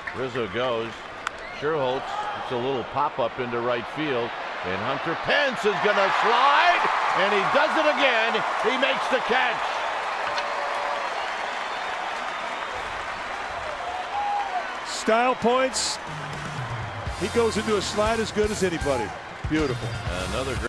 Rizzo goes. Schierholtz, it's a little pop-up into right field. And Hunter Pence is going to slide. And he does it again. He makes the catch. Style points. He goes into a slide as good as anybody. Beautiful. Another great